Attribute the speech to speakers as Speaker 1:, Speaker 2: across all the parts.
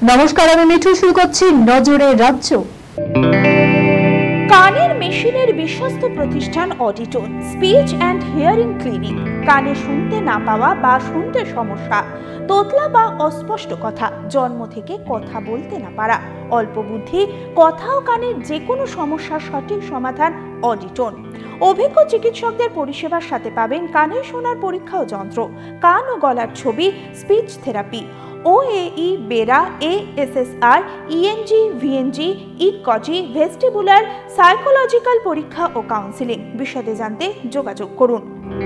Speaker 1: নমস্কার, আমি মিঠু। শুরু করছি নজরে রাজ্য।
Speaker 2: কানের মেশিনের বিশ্বস্ত প্রতিষ্ঠান Auditon speech and hearing clinic. কানে শুনতে না পাওয়া বা শুনতে সমস্যা, তোতলা বা অস্পষ্ট কথা, জন্ম থেকে কথা বলতে না পারা, অল্প বুদ্ধি, কথা ও কানের যে কোনো সমস্যার সঠিক সমাধান অডিটন। অভিজ্ঞ চিকিৎসকদের পরিষেবার সাথে পাবেন কানে শোনার পরীক্ষা ও যন্ত্র, কান ও গলার ছবি, speech therapy, OAE, BERA, ASSR, ENG, VNG, ইকজি, ভেস্টিবুলার, সাইকোলজিক্যাল পরীক্ষা ও কাউন্সিলিং। বিশদে জানতে যোগাযোগ করুন।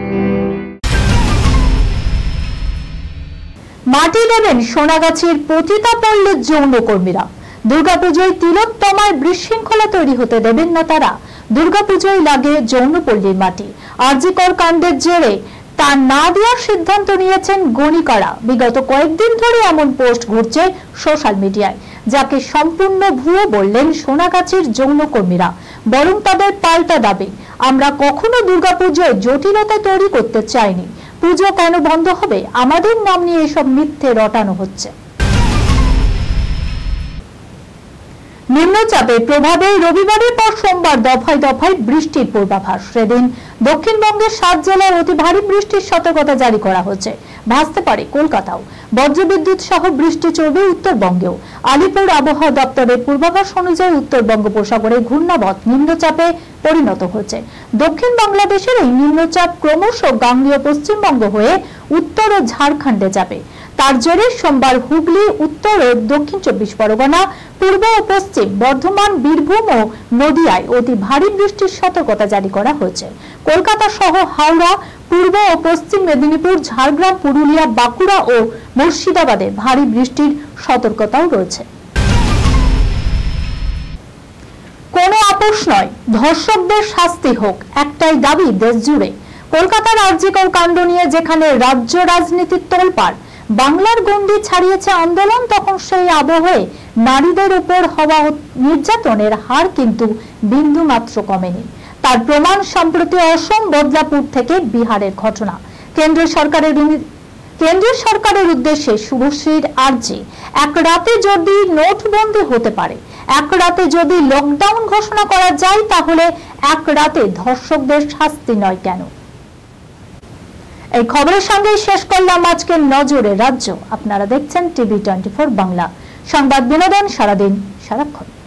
Speaker 1: মাটি দেবেন সোনাগাছির পতিতাপল্লীর যৌনকর্মীরা। দুর্গাপুজোয় তিলোত্তমার বিশৃঙ্খলা তৈরি হতে দেবেন না তারা। দুর্গাপুজোয় লাগে যৌনপল্লীর মাটি। আরজিকর কাণ্ডের জেরে তা না দেওয়ার সিদ্ধান্ত নিয়েছেন গণিকারা। বিগত কয়েকদিন ধরে এমন পোস্ট ঘুরছে সোশ্যাল মিডিয়ায়, যাকে সম্পূর্ণ ভুয়ো বললেন সোনাগাছির যৌনকর্মীরা। বরং তাদের পাল্টা দাবি, আমরা কখনো দুর্গাপুজোয় জটিলতা তৈরি করতে চাইনি। পুজো কেন বন্ধ হবে? আমাদের নাম নিয়ে এসব মিথ্যে রটানো হচ্ছে। নিম্নচাপের প্রভাবে রবিবারের পর সোমবার দফায় দফায় বৃষ্টির পূর্বাভাস। সেদিন দক্ষিণবঙ্গের 7 জেলায় অতি ভারী বৃষ্টির সতর্কতা জারি করা হচ্ছে। ভাসতে পারে কলকাতাও। বজ্রবিদ্যুৎ সহ বৃষ্টি চলবে উত্তরবঙ্গেও। আলিপুর আবহাওয়া দপ্তরের পূর্বাভাস অনুযায়ী উত্তর বঙ্গোপসাগরে ঘূর্ণাবর্ত নিম্নচাপে পরিণত হচ্ছে। দক্ষিণ বাংলাদেশের এই নিম্নচাপ ক্রমশ গাঙ্গেয় পশ্চিমবঙ্গ হয়ে উত্তর ও ঝাড়খণ্ডে যাবে। তার জেরে সোমবার হুগলি, উত্তর ও দক্ষিণ 24 পরগনা, পূর্ব ও পশ্চিম বর্ধমান, বীরভূম ও নদিয়ায় অতি ভারী বৃষ্টির সতর্কতা জারি করা হয়েছে। কলকাতা সহ হাওড়া, পূর্ব ও পশ্চিম মেদিনীপুর, ঝাড়গ্রাম, পুরুলিয়া, বাঁকুড়া ও মুর্শিদাবাদে ভারী বৃষ্টির সতর্কতাও রয়েছে। কোনো আপোষ নয়, ধর্ষকদের শাস্তি হোক, একটাই দাবি দেশ জুড়ে। কলকাতার আরজিকর কাণ্ড নিয়ে যেখানে রাজ্য রাজনীতির তোলপাড়, বাংলার গণ্ডি ছাড়িয়েছে আন্দোলন, তখন সেই আবহে নারীদের উপর হওয়া নির্যাতনের হার কিন্তু বিন্দু মাত্র কমেনি। তার প্রমাণ সম্প্রতি অসম বদলাপুর থেকে বিহারের ঘটনা। কেন্দ্রীয় সরকারের উদ্দেশ্যে শুভশ্রীর আর্জি, এক রাতে যদি নোটবন্দি হতে পারে, এক রাতে যদি লকডাউন ঘোষণা করা যায়, তাহলে এক রাতে ধর্ষকদের শাস্তি নয় কেন? এই খবরের সঙ্গে শেষ করলাম আজকের নজরে রাজ্য। আপনারা দেখছেন TV 24 বাংলা, সংবাদ বিনোদন সারাদিন সারাক্ষণ।